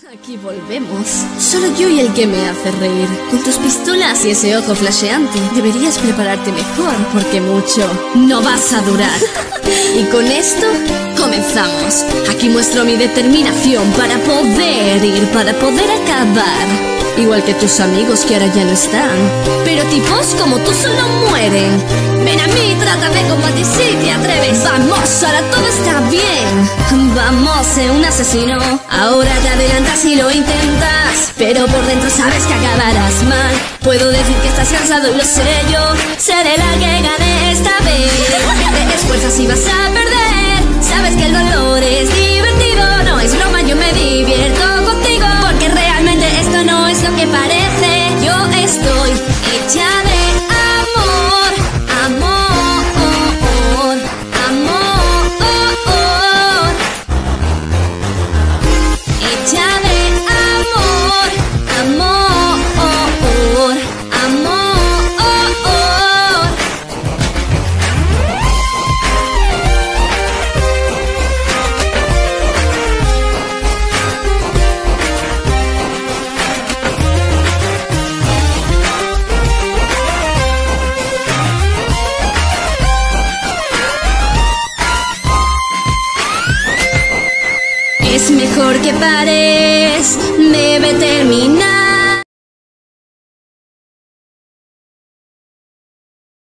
Aquí volvemos. Solo yo y el que me hace reír. Con tus pistolas y ese ojo flasheante, deberías prepararte mejor, porque mucho no vas a durar. Y con esto, comenzamos. Aquí muestro mi determinación para poder ir, para poder acabar. Igual que tus amigos que ahora ya no están. Pero tipos como tú solo mueren. Ven a mí, trátame como a ti si te atreves. Vamos, ahora todo está bien. Vamos, sé un asesino. Ahora te adelantas y lo intentas, pero por dentro sabes que acabarás mal. Puedo decir que estás cansado y lo sé yo. Seré la que gane esta vez. Te esfuerzas y vas a perder. Sabes que el dolor es divertido. No es broma, yo me divierto contigo, porque realmente esto no es lo que parece. Yo estoy hecha de amor, amor, amor, hecha de amor, amor, amor. Es mejor que pares, debe terminar.